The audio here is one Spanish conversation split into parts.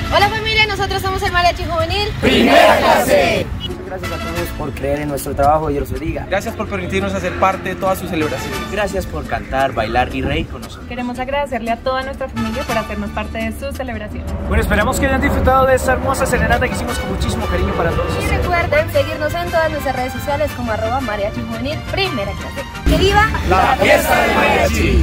Hola familia, nosotros somos el Mariachi Juvenil Primera Clase. Muchas gracias a todos por creer en nuestro trabajo, Dios los bendiga. Gracias por permitirnos hacer parte de todas sus celebraciones. Gracias por cantar, bailar y reír con nosotros. Queremos agradecerle a toda nuestra familia por hacernos parte de sus celebraciones. Bueno, esperamos que hayan disfrutado de esta hermosa serenata que hicimos con muchísimo cariño para todos. y recuerden seguirnos en todas nuestras redes sociales como @Mariachi Juvenil Primera Clase. ¡Que viva La fiesta del mariachi!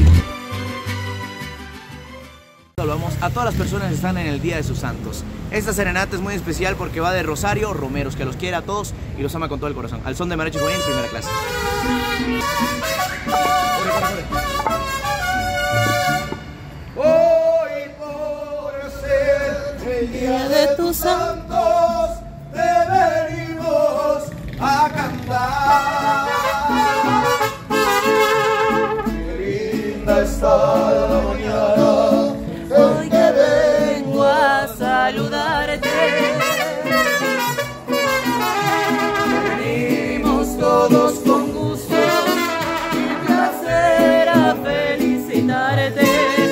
Saludamos a todas las personas que están en el Día de sus Santos. Esta serenata es muy especial porque va de Rosario Romeros, que los quiere a todos y los ama con todo el corazón. Al son de Mariachi Juvenil Primera Clase. Hoy por ser el Día de tus Santos te venimos a cantar. Qué linda está la mañana hoy que vengo a saludarte. Venimos todos con gusto y placer a felicitarte.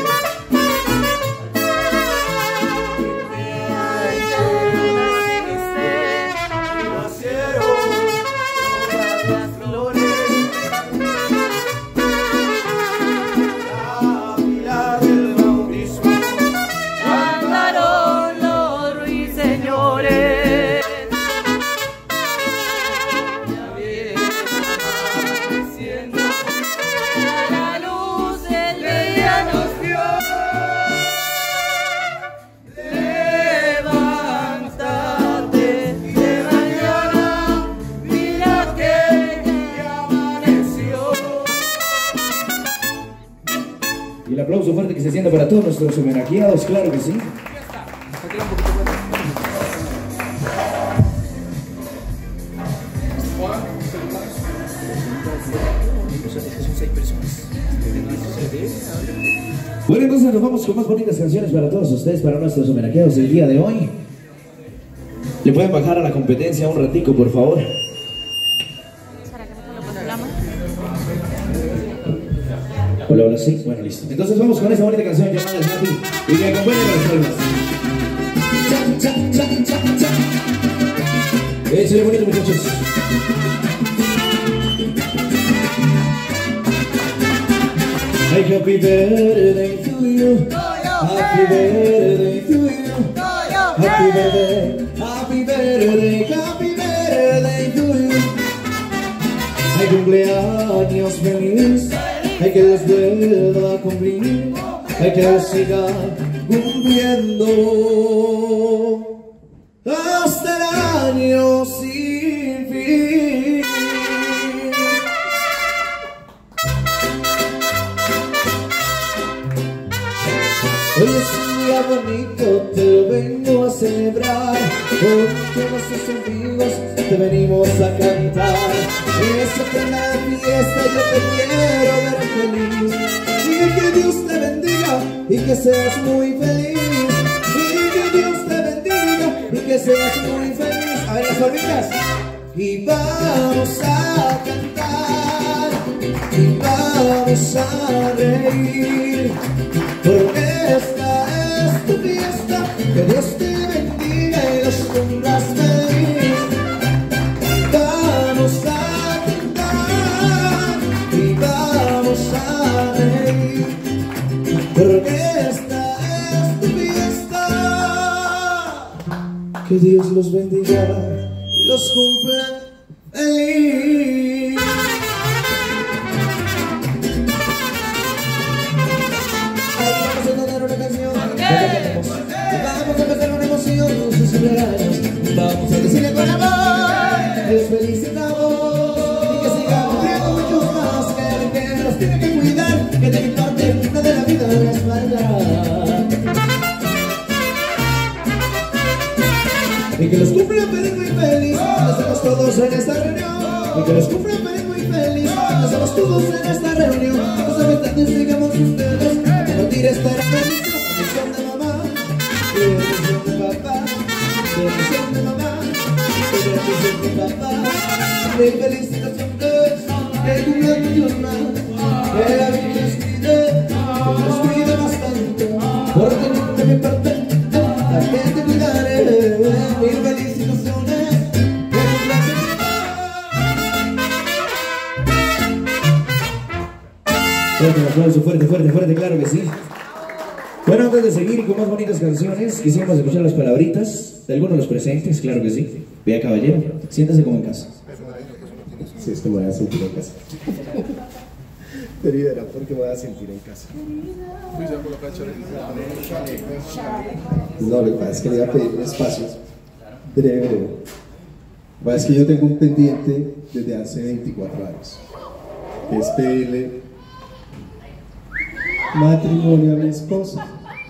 Y el aplauso fuerte que se sienta para todos nuestros homenajeados, claro que sí. Bueno, entonces nos vamos con más bonitas canciones para todos ustedes, para nuestros homenajeados del día de hoy. ¿Le pueden bajar a la competencia un ratico, por favor? Hola, hola, sí, bueno, listo. Entonces vamos con esa bonita canción llamada El Mati y que acompañen a las palmas. Cha, cha, cha, cha, cha. Échale bonito, muchachos. Hey, happy birthday to you. Happy birthday to you. Happy birthday, happy birthday, happy birthday to you. Hay cumpleaños feliz. Hay que los vuelva a cumplir, hay que los siga cumpliendo hasta el año sin fin. Hoy es un día bonito, te lo vengo a celebrar, con nuestros amigos te venimos a cantar. Esa plena fiesta yo te quiero ver feliz, y que Dios te bendiga y que seas muy feliz, y que Dios te bendiga y que seas muy feliz. A ver las palmitas. Y vamos a cantar y vamos a reír, porque esta es tu fiesta. Que Dios te bendiga y los cumplas feliz. Vamos a cantar y vamos a reír, porque esta es tu fiesta. Que Dios los bendiga y los cumpla feliz. Vamos a tener una canción y vamos a empezar una emoción, sus cumpleaños. Vamos a decirle con amor, les felicitamos y que sigan cumpliendo muchos más, que los tiene que cuidar, que de mi parte nada de la vida les falta. Y que los cumplan feliz, muy feliz, estamos todos en esta reunión. Y que los cumplan feliz, muy feliz, estamos todos en esta reunión. Los habitantes digamos ustedes, compartir esta bendición de mamá, bendición de papá, bendición de mamá, bendición de papá. De felicitaciones, que cumplan muchos más, que la vida les cuide bastante, porque de mi parte la gente mil felicitaciones. Fuerte el aplauso, fuerte, fuerte, fuerte, claro que sí. Bueno, antes de seguir con más bonitas canciones, quisiéramos escuchar las palabritas de algunos de los presentes, claro que sí. Vea, caballero, siéntase como en casa. Sí, es que me voy a sentir en casa. Querida, ¿por qué me voy a sentir en casa? No, lo que pasa es que le iba a pedir un espacio breve. Lo que pasa es que yo tengo un pendiente desde hace 24 años, que es pedirle matrimonio a mi esposa.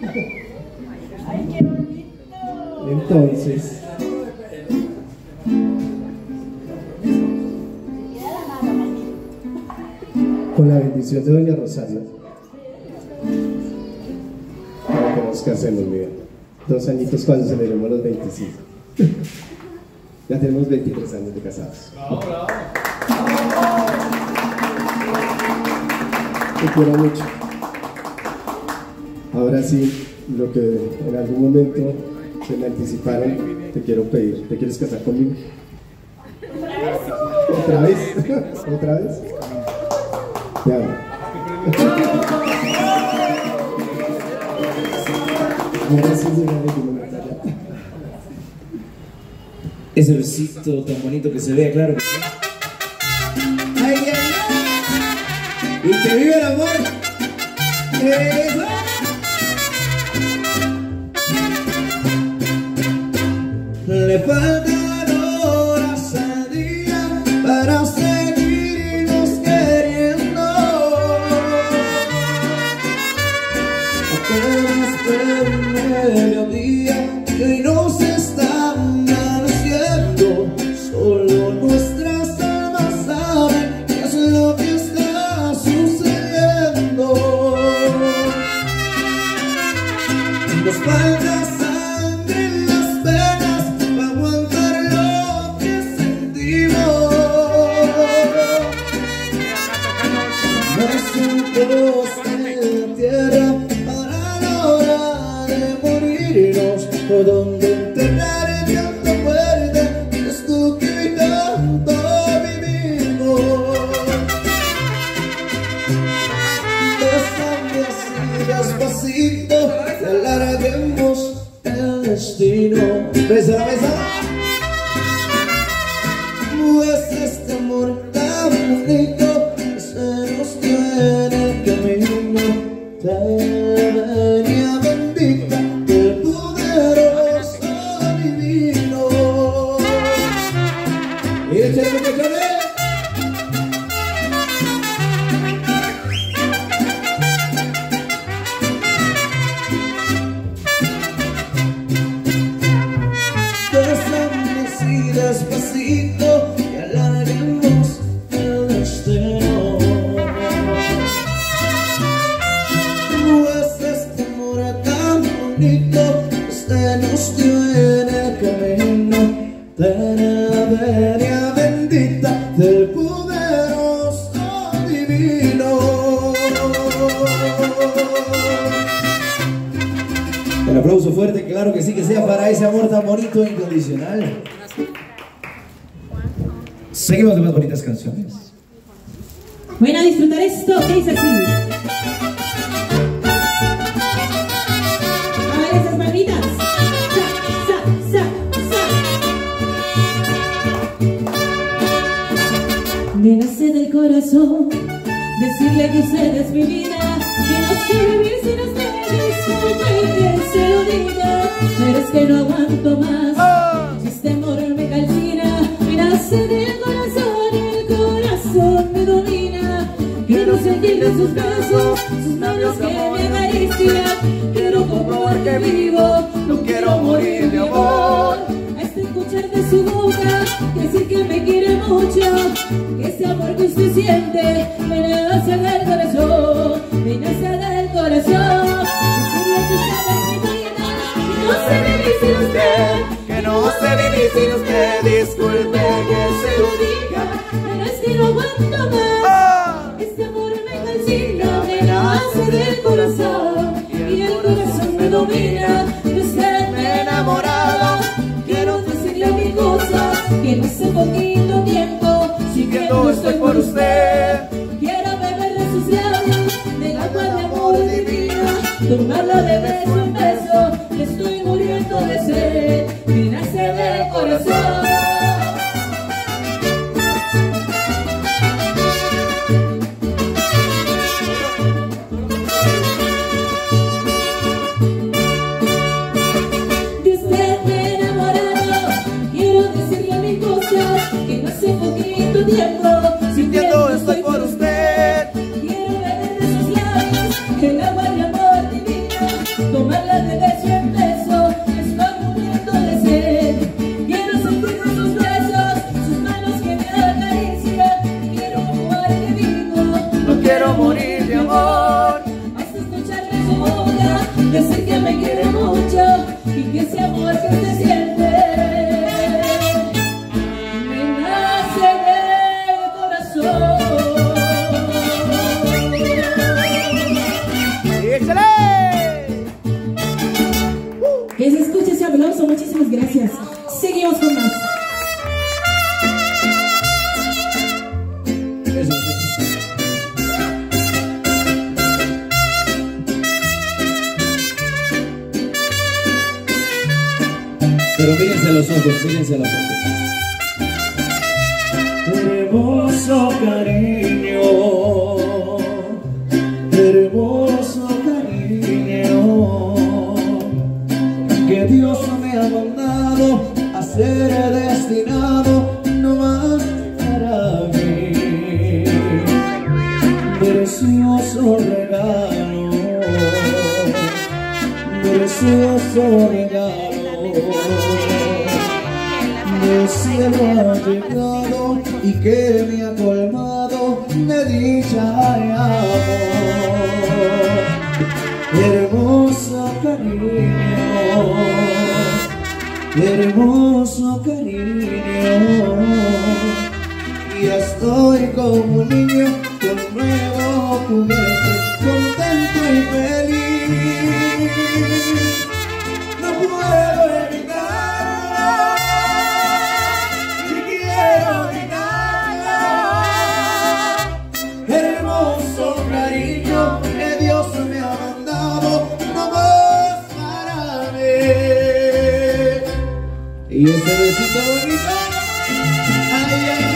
Entonces, con la bendición de Doña Rosario, tenemos que hacernos, mira, 2 añitos cuando celebremos los 25. Ya tenemos 23 años de casados. Te quiero mucho. Ahora sí, lo que en algún momento se me anticiparon, te quiero pedir. ¿Te quieres casar conmigo? ¿Otra vez? ¿Otra vez? Te amo. Ahora sí se me Ese besito tan bonito que se vea, claro que sí. ¡Ay, ay, ay! ¡Y que vive el amor! ¡Eso! Le faltan horas al día para seguirnos queriendo. Apenas fue el mediodía y hoy nos están haciendo. Solo nuestras almas saben qué es lo que está sucediendo. Nos falta sangre en las venas para aguantar lo que sentimos. Nosotros en tierra para la hora de morirnos, por donde enterrar el llanto fuerte, esto que tanto vivimos. Bésame así despacito y alarguemos el destino. Bésala, bésala. Pues este amor tan bonito se nos tiene el camino. Te venía bendita del poderoso divino. Y échale que llore. Bésame así despacito y alarguemos el destino. Pues este amor tan bonito se nos dio en el camino. Venia bendita del poderoso divino. El aplauso fuerte, claro que sí, que sea para ese amor tan bonito e incondicional. Seguimos con más bonitas canciones. Bueno, a disfrutar esto, que dice así. A ver esas manitas. Sa, sa, sa. Me nace del corazón decirle que usted es mi vida, que no sé vivir sin ustedes, como que se lo diga. Pero es que no aguanto más, si este amor me calcina. Me nace del corazón y el corazón me domina. Quiero sentir de sus besos, sus manos que me acarician. Quiero comprobar que vivo, no quiero morir de amor. Hasta escuchar de su boca decir que me quiere mucho, que ese amor que usted siente me nace del corazón, me nace del corazón. Decirle que usted es mi vida, que no sé vivir sin usted, que no sé vivir sin usted. Disculpe que se lo diga, pero es que no aguanto más. Este amor me calcina, me nace del corazón y el corazón me domina. De usted me he enamorado. que no hace poquito tiempo sintiendo estoy por usted. Quiero beber de sus labios, del agua de amor divina, tomarla de beso en beso, estoy muriendo de sed, me nace del corazón. Sintiendo estoy por usted. Quiero beber de sus labios, el agua de amor divina, tomarla de beso en beso, estoy muriendo de sed. Quiero sentir sus besos, sus manos que me acarician, quiero jugar que vivo, no quiero morir de amor. hasta escucharle su boca, decir que me quiere mucho y que ese amor que se siente me nace del corazón. Que se escuche ese aplauso, muchísimas gracias. Seguimos con más. Pero mírense a los ojos, mírense a los ojos. Hermoso cariño, hermoso cariño, que Dios me ha mandado a ser destinado no más para mí. Precioso regalo, precioso regalo. El cielo ha llegado y que me ha colmado de dicha y amor. Hermoso cariño, hermoso cariño, y estoy como un niño con nuevo juguete, contento y feliz. No puedo evitarlo, hermoso cariño que Dios me ha mandado no más para mí. Y ese besito bonito, ay, ay, ay.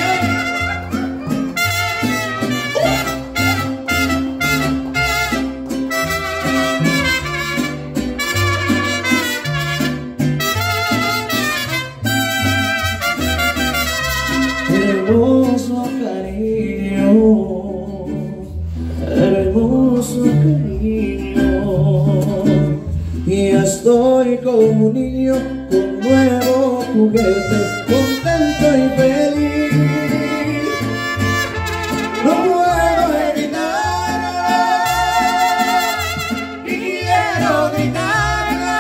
Hermoso cariño, hermoso cariño, y estoy como un niño con nuevo juguete, contento y feliz. No puedo evitarlo y quiero gritarlo.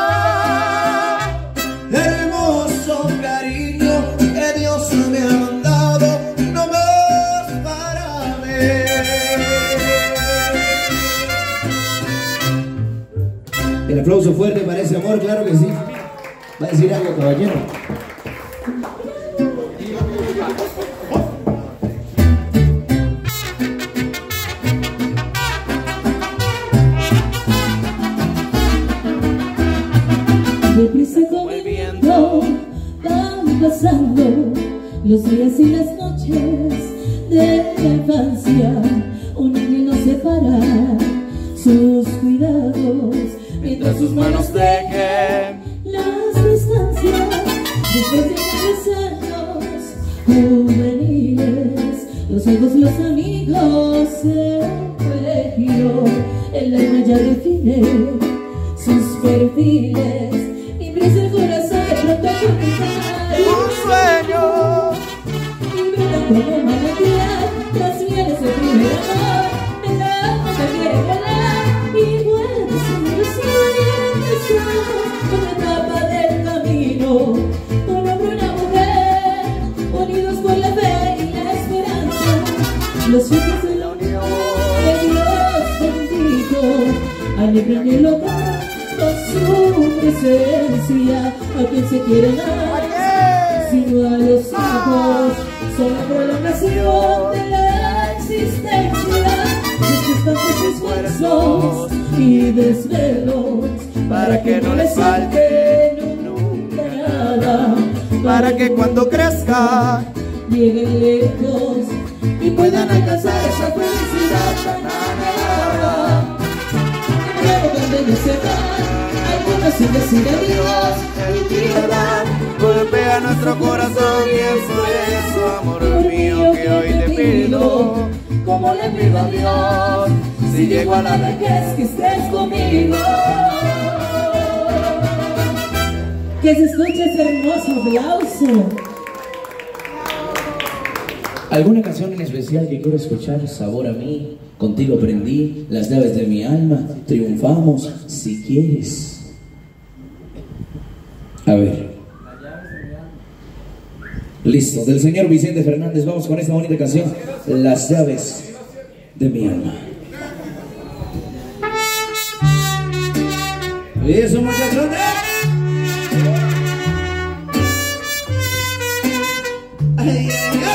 Hermoso cariño que Dios me ha mandado no más para mí. El aplauso fuerte para ese amor, claro que sí. ¿Va a decir algo, caballero? Deprisa como el viento van pasando los días y las noches de la infancia. Un niño no separa sus cuidados mientras sus manos dejen las distancias. Después de 3 años juveniles, los hijos, los amigos, el colegio, el alma ya define sus perfiles. Y brilla el corazón de pronto a comenzar un sueño, y brilla como manantial las mieles del primer amor. El alma se quiere volar y vuelve su ilusión y empezamos con la etapa del camino. Un hombre y una mujer unidos por la fe y la esperanza, los hijos de la unión de Dios bendito alegran el hogar con su presencia. A quien se quiere dar, si no a los ojos son la prolongación de la existencia. Estos tantos esfuerzos y desvelos para que no les falte nunca nada, para que cuando crezca lleguen lejos y puedan alcanzar esa felicidad tan anhelada. Luego cuando ellos se van, algunos sin decir adiós, El tierra golpea nuestro corazón y es por eso, amor mío, que hoy te pido, como le pido a Dios, si llego a la vejez, que estés conmigo. Que se escuche ese hermoso aplauso. ¿Alguna canción en especial que quiero escuchar? Sabor a mí, contigo aprendí, las llaves de mi alma, triunfamos, si quieres. A ver. Listo, del señor Vicente Fernández, vamos con esta bonita canción, Las llaves de mi alma. Y eso, muchachones. Ay, ay, ay.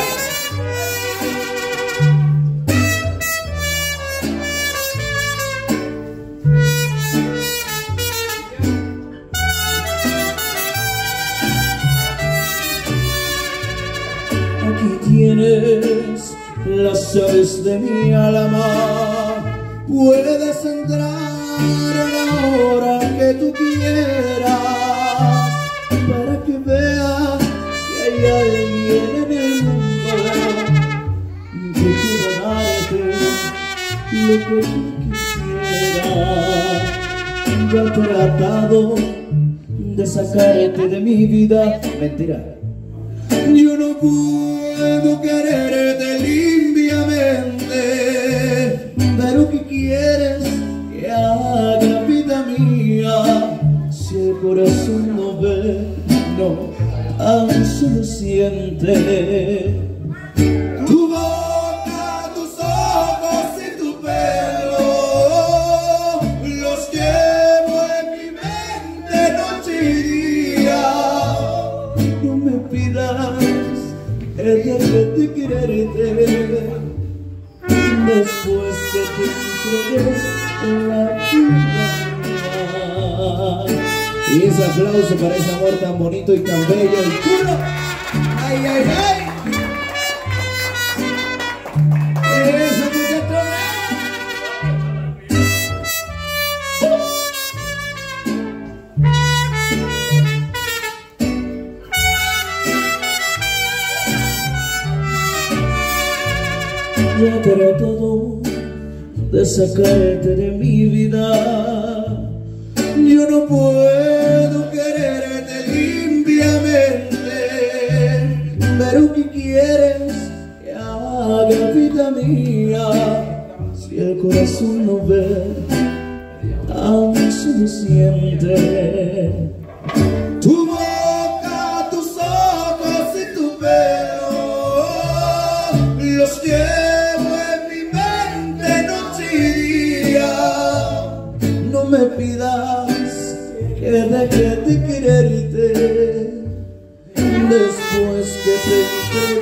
Aquí tienes las llaves de mi alma, puedes entrar a la hora que tú quieras, para que veas si hay alguien en el mundo que pueda darte lo que tú quisieras. Yo he tratado de sacarte de mi vida, mentira. Yo no puedo quererte limpiamente, pero ¿qué quieres que haga, vida mía? Si el corazón no ve, no, tan solo siente. Tu boca, tus ojos y tu pelo, los llevo en mi mente noche y día. No me pidas que deje de quererte después que te entregues la vida mía. Y ese aplauso para ese amor tan bonito y tan bello y puro. ¡Ay, ay, ay! ¡Eso, muchachos! Yo trato de sacarte de mi vida. Yo no puedo quererte limpiamente, pero ¿qué quieres que haga, vida mía? Si el corazón no ve, tan solo siente. Tu boca, tus ojos y tu pelo, los llevo en mi mente noche y día. No me pidas que deje de quererte después que te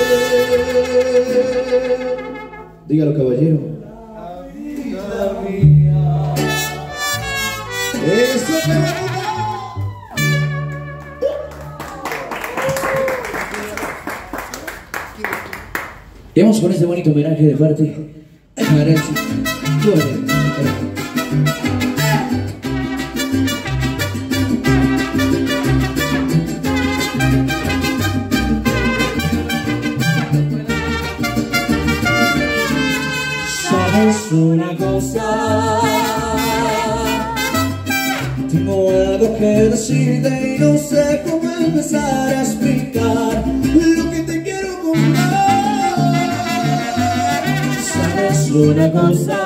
entregué. Dígalo, caballero. Vida mía. Eso me va. Y vamos con este bonito homenaje de parte de Mariachi. ¿Sabes una cosa? Tengo algo que decirte y no sé cómo empezar a explicar lo que te quiero contar. ¿Sabes una cosa?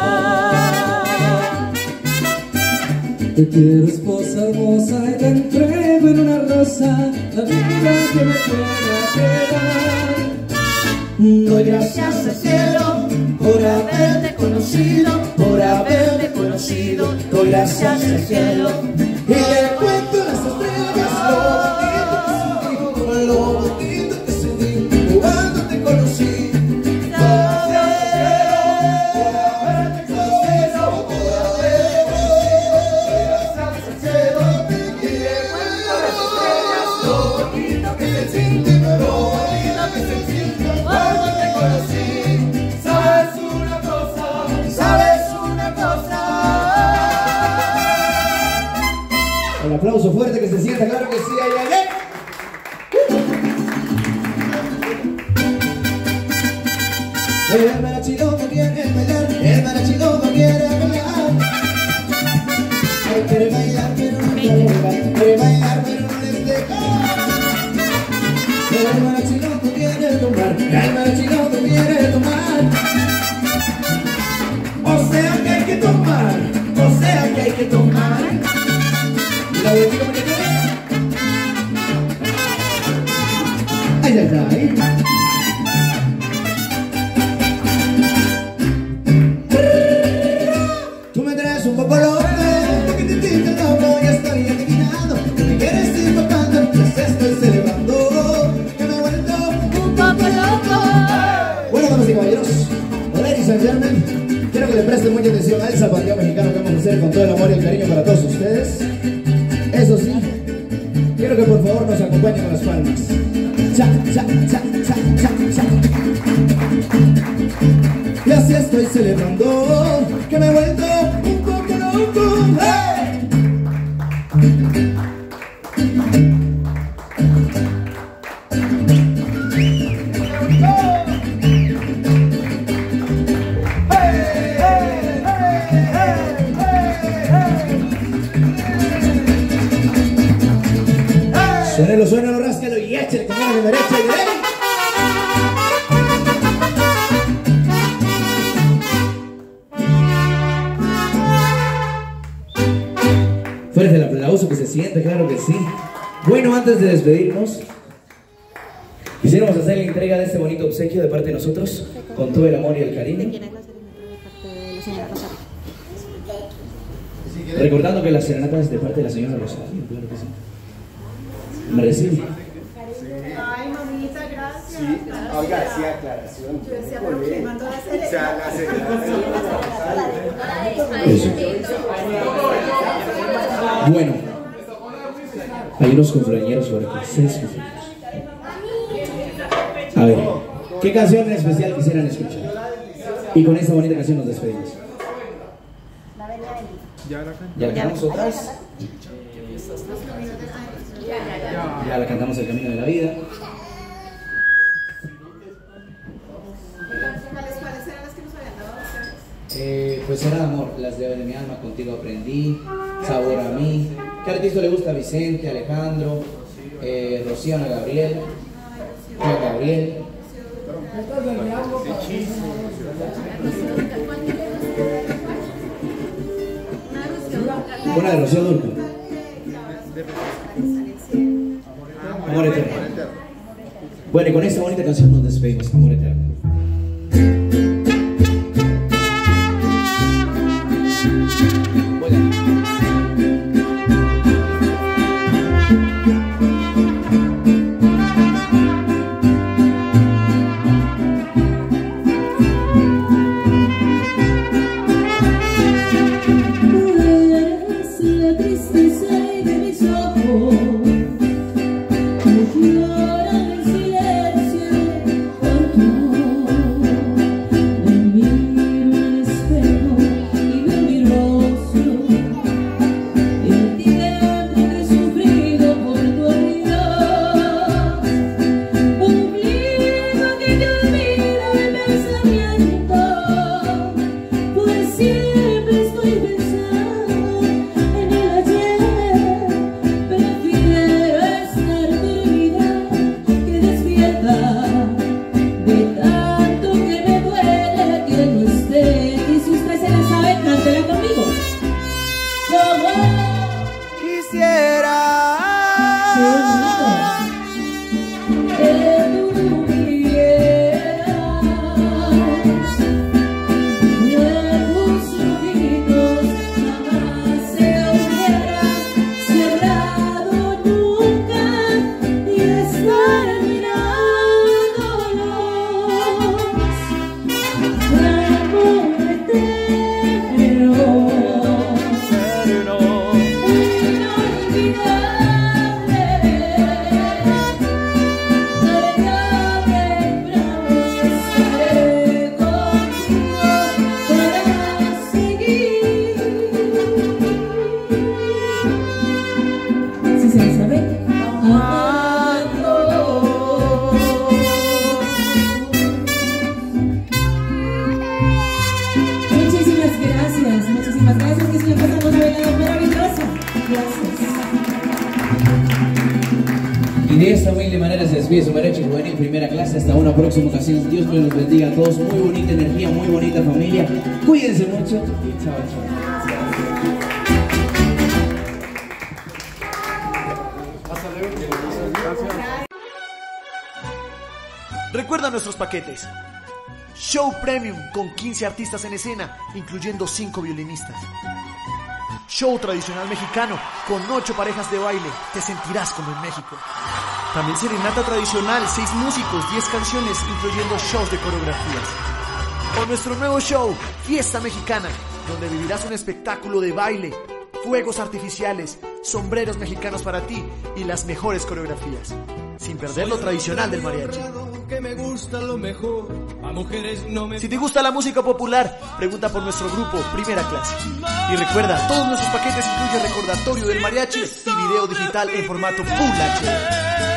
Te quiero, esposa hermosa, y te entrego en una rosa la vida que me pueda quedar. Doy gracias al cielo por haberte conocido, por haberte conocido. Doy gracias al cielo y le cuento las estrellas lo bonito que sentí, lo bonito aplauso fuerte que se sienta, claro que sí, ay, ay, ay. El mariachido no quiere bailar, el mariachido no quiere bailar. Ay, quiere bailar pero no le deja, quiere bailar pero no le deja. El mariachido no quiere tomar, el mariachido no quiere tomar. O sea que hay que tomar, o sea que hay que tomar. La botica me quedó. Ay, ay, ay. Tú me traes un poco loco, loco, ya estoy adivinando. Me quieres ir tocando, pues estoy celebrando que me he vuelto un poco loco. Bueno, damas y caballeros, ladies and gentlemen, quiero que le presten mucha atención al zapateo mexicano que vamos a hacer con todo el amor y el cariño para todos ustedes. Eso sí, quiero que por favor nos acompañen con las palmas. Cha, cha, cha, cha, cha, cha. Y así estoy celebrando que me he vuelto un poco loco. ¡Hey! Suénalo, ráscalo y échale con ganas de derecha y de derecha. Fuerte el aplauso que se siente, claro que sí. Bueno, antes de despedirnos, quisiéramos hacer la entrega de este bonito obsequio de parte de nosotros, con todo el amor y el cariño. Recordando que la serenata es de parte de la señora Rosario, claro que sí. ¿Me recibe? Ay, mamita, gracias. Sí, oiga, sí, aclaración. Yo decía, pero ¿quién mandó a hacer eso? Bueno, hay unos cumpleañeros por aquí, 6 cumpleaños. A ver, ¿qué canción en especial quisieran escuchar? Y con esta bonita canción nos despedimos. ¿Ya la cantamos otras? Ya la cantamos El Camino de la Vida. ¿Cuáles eran las que nos habían dado ustedes? Pues era amor, las de mi alma, contigo aprendí, Sabor a mí. ¿Qué artista le gusta? Vicente, Alejandro, Rocío, Ana Gabriel, Juan Gabriel. Una de Rocío Dúrcal. Amor eterno. Bueno, y con esta bonita canción nos despedimos, Amor eterno. amando. Muchísimas gracias, que siempre pasamos una velada maravillosa. Gracias. Y de esta humilde manera se despide su mariachi juvenil primera clase. Hasta una próxima ocasión. Dios los bendiga a todos. Muy bonita energía, muy bonita familia. Cuídense mucho y chao, chao. Recuerda nuestros paquetes. Show Premium con 15 artistas en escena, incluyendo 5 violinistas. Show tradicional mexicano con 8 parejas de baile, te sentirás como en México. También serenata tradicional, 6 músicos, 10 canciones, incluyendo shows de coreografías. O nuestro nuevo show, Fiesta Mexicana, donde vivirás un espectáculo de baile, fuegos artificiales, sombreros mexicanos para ti y las mejores coreografías, sin perder lo tradicional del mariachi. Que me gusta lo mejor, a mujeres no me... Si te gusta la música popular, pregunta por nuestro grupo Primera Clase. Y recuerda, todos nuestros paquetes incluyen recordatorio del mariachi y video digital en formato Full HD.